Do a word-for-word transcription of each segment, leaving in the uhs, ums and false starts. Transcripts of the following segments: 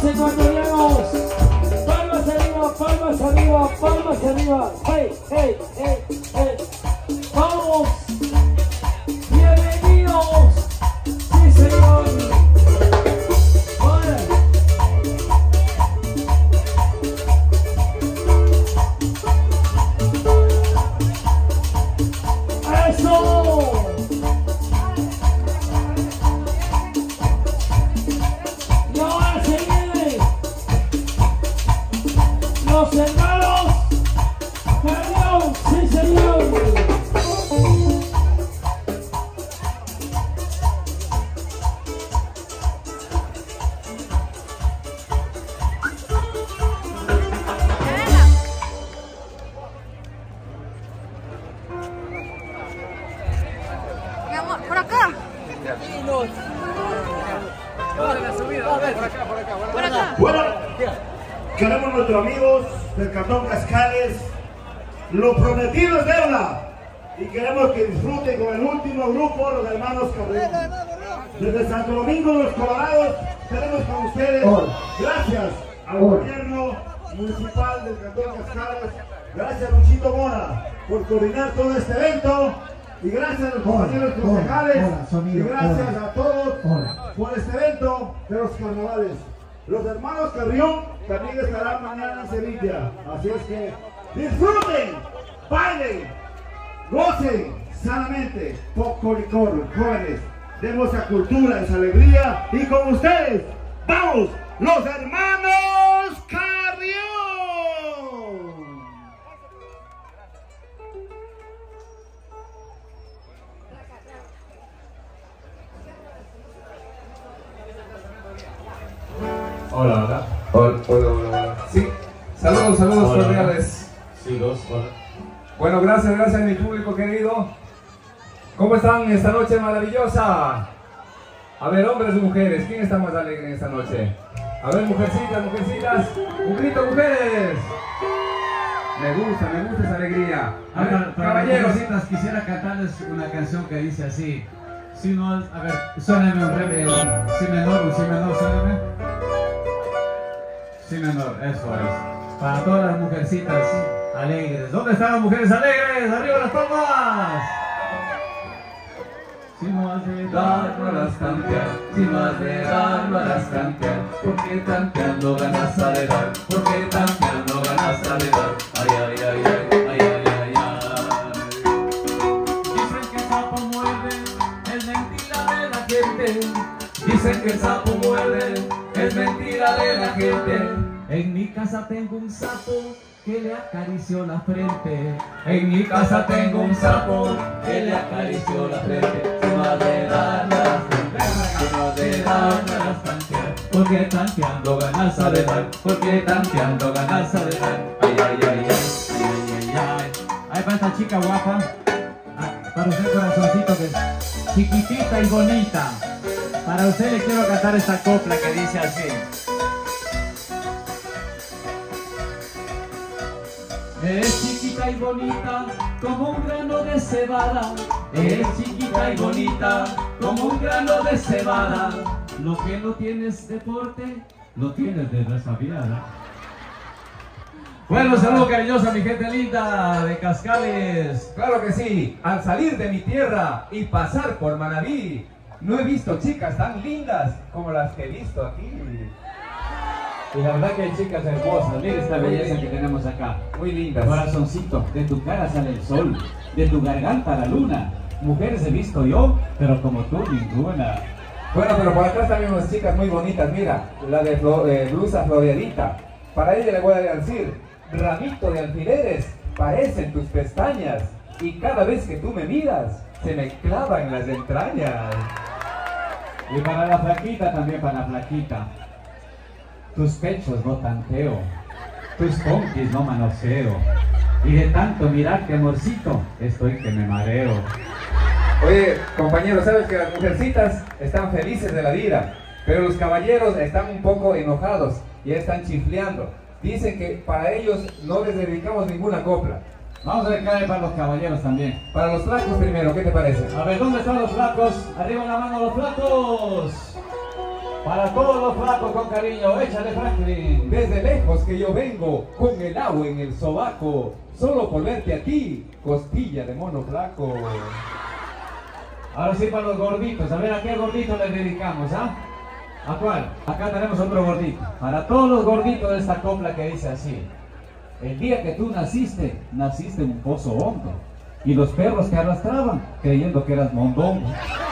ecuatorianos. Palmas arriba, palmas arriba, palmas arriba. Hey, hey, hey, hey. Vamos. Bienvenidos. Sí, señor. Vale. Eso. Y ahora se viene los hermanos Carrión, sí señor. Mi amor, por acá. Por acá. Bueno, queremos nuestros amigos del Cantón Cascales, lo prometido es deuda y queremos que disfruten con el último grupo, los hermanos Carrión. Desde Santo Domingo de los Colorados tenemos con ustedes, gracias al gobierno municipal del Cantón Cascales, gracias a Luchito Mora por coordinar todo este evento y gracias a los compañeros concejales y gracias a todos por este evento de los carnavales. Los hermanos Carrión también estarán mañana en Sevilla, así es que disfruten, bailen, gocen sanamente, poco licor, jóvenes, demos esa cultura, esa alegría y con ustedes, vamos, los hermanos Carrión. Hola, hola. Hola, hola, hola, hola. Sí, saludos, saludos Hola. cordiales. Sí, dos, hola. Bueno, gracias, gracias a mi público querido. ¿Cómo están esta noche maravillosa? A ver, hombres y mujeres, ¿quién está más alegre en esta noche? A ver, mujercitas, mujercitas, un grito, mujeres. Me gusta, me gusta esa alegría. A ver, Para, para caballeros. mujercitas, quisiera cantarles una canción que dice así. Si no, a ver, suéname un re, un si menor, un si menor, suéname. Si menor, eso es. Para todas las mujercitas alegres. ¿Dónde están las mujeres alegres? ¡Arriba las palmas! Si no has de dar, no las tantear. Si no has de dar, no las tantear. Porque tanteando ganas a de dar. Porque tanteando ganas a de dar. Ay, ay, ay, ay, ay, ay, ay, ay. Dicen que el sapo muerde, es mentira de la gente. Dicen que el sapo muerde, es mentira de la gente. En mi casa tengo un sapo que le acarició la frente. En mi casa tengo un sapo que le acarició la frente. Si no has de dar, no las tantear. Si no has de dar, no las tantear. Porque tanteando ganas a de dar. Porque tanteando ganas a de dar. Ay, ay, ay, ay, ay, ay, ay. Ahí va esta chica guapa. Ah, para usted corazoncito que es chiquitita y bonita. Para usted le quiero cantar esta copla que dice así. Es chiquita y bonita como un grano de cebada. Es chiquita y bonita como un grano de cebada. Lo que no tienes deporte, lo tienes de resabiada. Bueno, saludo cariñoso a mi gente linda de Cascales. Claro que sí, al salir de mi tierra y pasar por Manabí, no he visto chicas tan lindas como las que he visto aquí. Y la verdad que hay chicas hermosas. Mira esta belleza que tenemos acá. Muy lindas. Corazoncito, de tu cara sale el sol, de tu garganta la luna. Mujeres he visto yo, pero como tú ninguna. Bueno, pero por atrás también unas chicas muy bonitas, mira, la de flo- eh, blusa floreadita. Para ella le voy a decir, ramito de alfileres, parecen tus pestañas. Y cada vez que tú me miras, se me clavan las entrañas. Y para la flaquita también, para la flaquita. Tus pechos no tanteo, tus conquis no manoseo. Y de tanto mirarte, amorcito, estoy que me mareo. Oye, compañero, sabes que las mujercitas están felices de la vida, pero los caballeros están un poco enojados y están chifleando. Dicen que para ellos no les dedicamos ninguna copla. Vamos a dedicarle para los caballeros también. Para los flacos primero, ¿qué te parece? A ver, ¿dónde están los flacos? Arriba la mano los flacos. Para todos los flacos con cariño, échale Franklin. Desde lejos que yo vengo, con el agua en el sobaco, solo por verte a ti, costilla de mono flaco. Ahora sí para los gorditos, a ver a qué gordito les dedicamos, ¿ah? ¿A cuál? Acá tenemos otro gordito. Para todos los gorditos de esta copla que dice así. El día que tú naciste, naciste en un pozo hondo. Y los perros te arrastraban, creyendo que eras mondongo.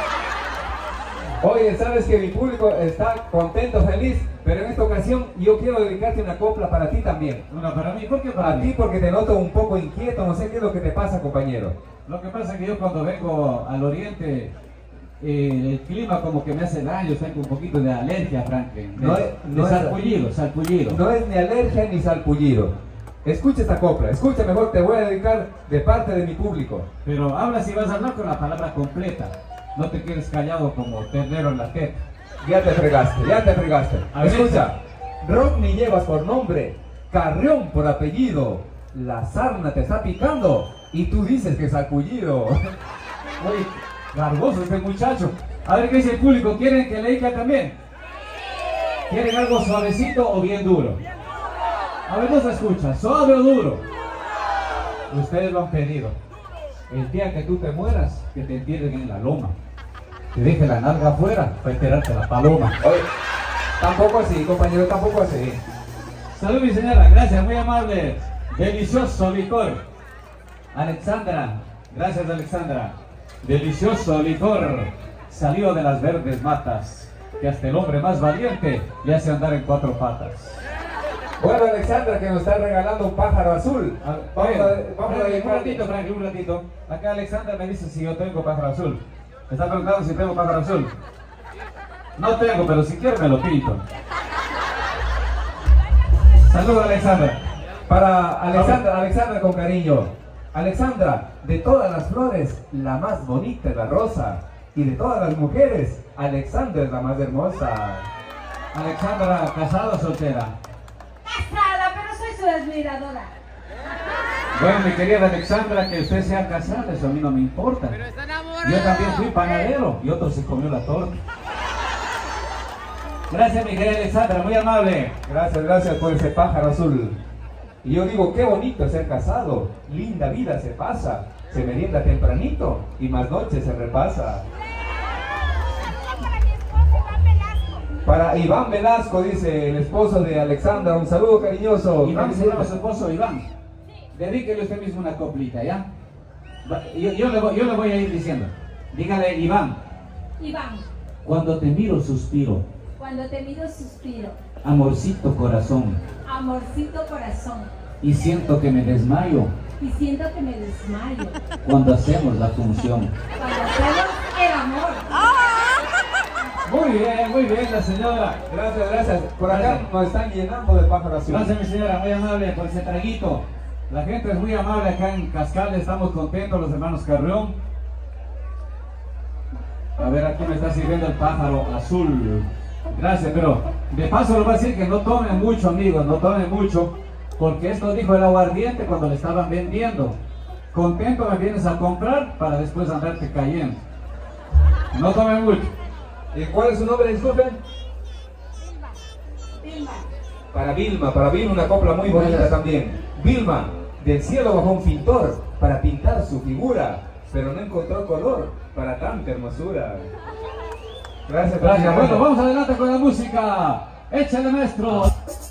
Oye, sabes que mi público está contento, feliz, pero en esta ocasión yo quiero dedicarte una copla para ti también. Una para mí, ¿por qué para A mí? ti porque te noto un poco inquieto, no sé qué es lo que te pasa, compañero. Lo que pasa es que yo cuando vengo al oriente, eh, el clima como que me hace daño, tengo un poquito de alergia, Franklin. De, No es- no de es- salpullido, salpullido. No es ni alergia ni salpullido. Escucha esta copla, escucha mejor, te voy a dedicar de parte de mi público. Pero habla si vas a hablar con la palabra completa. No te quedes callado como ternero en la teta. Ya te fregaste, ya te fregaste. A ver. Escucha, Rodney llevas por nombre, Carrión por apellido, la sarna te está picando y tú dices que es salpullido. Oye, garboso este muchacho. A ver qué dice el público, ¿quieren que le diga también? ¿Quieren algo suavecito o bien duro? A ver, no se escucha, ¿suave o duro? Ustedes lo han pedido. El día que tú te mueras, que te entierren en la loma. Te deje la nalga afuera para enterarte la paloma. Oye, tampoco así, compañero, tampoco así. Salud mi señora, gracias, muy amable. Delicioso licor. Alexandra, gracias Alexandra. Delicioso licor. Salió de las verdes matas, que hasta el hombre más valiente le hace andar en cuatro patas. Bueno, Alexandra, que nos está regalando un pájaro azul. A- Vamos oye, a, vamos a Franklin, un dedicarle- ratito, Franklin, un ratito. Acá Alexandra me dice si yo tengo pájaro azul. Me está preguntando si tengo pájaro azul. No tengo, pero si quiero me lo pinto. Saludos, Alexandra. Para Alexandra, Alexandra con cariño. Alexandra, de todas las flores, la más bonita es la rosa. Y de todas las mujeres, Alexandra es la más hermosa. Alexandra, ¿casada o soltera? Casada, pero soy su admiradora. Bueno, mi querida Alexandra, que usted sea casada, eso a mí no me importa. Yo también fui panadero y otro se comió la torta. Gracias, mi querida Alexandra, muy amable. Gracias, gracias por ese pájaro azul. Y yo digo, qué bonito es ser casado. Linda vida se pasa. Se merienda tempranito y más noche se repasa. Para Iván Velasco, dice el esposo de Alexandra, un saludo cariñoso. Iván se llama su esposo, Iván. Dedíquele usted mismo una coplita, ¿ya? Va- Yo, yo, le voy, yo le voy a ir diciendo. Dígale, Iván, Iván, cuando te miro suspiro, cuando te miro suspiro, amorcito corazón, amorcito corazón, y siento que me desmayo y siento que me desmayo cuando hacemos la función. cuando hacemos el amor. Muy bien, muy bien, la señora. Gracias, gracias. Por acá Gracias. nos están llenando de pájaro azul. Gracias, mi señora, muy amable por ese traguito. La gente es muy amable acá en Cascal, estamos contentos, los hermanos Carrión. A ver, aquí me está sirviendo el pájaro azul. Gracias, pero de paso les voy a decir que no tomen mucho, amigos, no tomen mucho, porque esto dijo el aguardiente cuando le estaban vendiendo. Contento me vienes a comprar para después andarte cayendo. No tomen mucho. ¿Y cuál es su nombre, disculpen? Vilma, Para Vilma, para Vilma una copla muy bonita también. Vilma, del cielo bajó un pintor para pintar su figura, pero no encontró color para tanta hermosura. Gracias, Gracias, Vilma. bueno, vamos adelante con la música. Échale, maestro.